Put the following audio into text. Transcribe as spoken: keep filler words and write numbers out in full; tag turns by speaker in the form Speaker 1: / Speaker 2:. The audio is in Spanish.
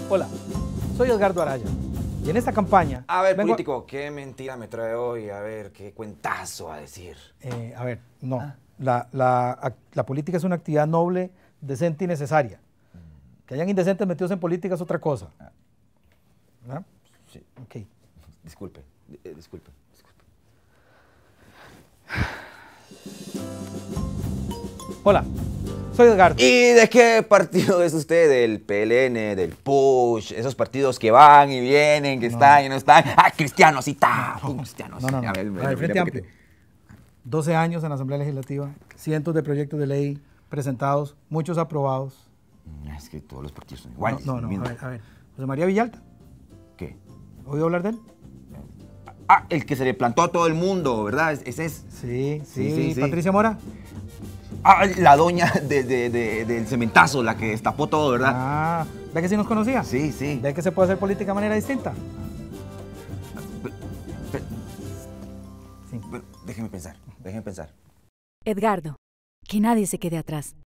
Speaker 1: Hola, soy Edgardo Araya y en esta campaña...
Speaker 2: A ver,
Speaker 1: vengo
Speaker 2: político, ¿qué mentira me trae hoy? A ver, ¿qué cuentazo a decir?
Speaker 1: Eh, a ver, no,
Speaker 2: Ah.
Speaker 1: la, la, ac- la política es una actividad noble, decente y necesaria. Que hayan indecentes metidos en política es otra cosa.
Speaker 2: Ah.
Speaker 1: ¿Verdad?
Speaker 2: Sí,
Speaker 1: Ok.
Speaker 2: disculpe, eh, disculpe, disculpe.
Speaker 1: Hola, soy Edgardo.
Speaker 2: ¿Y de qué partido es usted? ¿Del P L N, del Push? Esos partidos que van y vienen, que
Speaker 1: No.
Speaker 2: están y no están. ¡Ah, cristianos y ta!
Speaker 1: No,
Speaker 2: cristianos.
Speaker 1: no, no, no.
Speaker 2: A ver,
Speaker 1: A
Speaker 2: me-
Speaker 1: ver,
Speaker 2: me-
Speaker 1: Frente
Speaker 2: me-
Speaker 1: Amplio. doce años en la Asamblea Legislativa, cientos de proyectos de ley presentados, muchos aprobados.
Speaker 2: Mm, Es que todos los partidos son iguales.
Speaker 1: no, no, no, a
Speaker 2: miento.
Speaker 1: ver, a ver. José María Villalta,
Speaker 2: ¿Qué?
Speaker 1: ¿oído hablar de él?
Speaker 2: Ah, el que se le plantó a todo el mundo, ¿verdad? Es- Ese es.
Speaker 1: Sí, sí.
Speaker 2: Sí, sí, sí.
Speaker 1: Patricia Mora.
Speaker 2: Ah, la doña de- de- de- del cementazo, la que destapó todo, ¿verdad?
Speaker 1: Ah, ¿ve que sí nos conocía?
Speaker 2: Sí, sí.
Speaker 1: ¿Ve que se puede hacer política de manera distinta?
Speaker 2: Pe- pe-
Speaker 1: Sí.
Speaker 2: Bueno, déjeme pensar, déjeme pensar.
Speaker 3: Edgardo, que nadie se quede atrás.